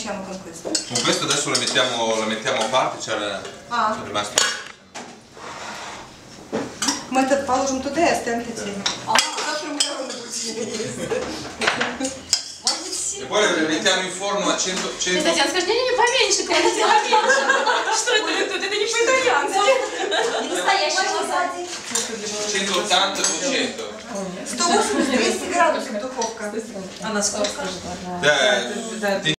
facciamo con questo? Con questo adesso lo mettiamo a parte, c'era rimasto. Мы это положим туда и оставим хотели. Завтра мы ровно будем есть. E poi le mettiamo in forno a 100... Татьяна, скажи, не, поменьше, кладите поменьше. Что это тут? Это не по-итальянски. Не настоящая лазанья. 180 по 100. 180-200 градусов духовка. Она сколько? Да,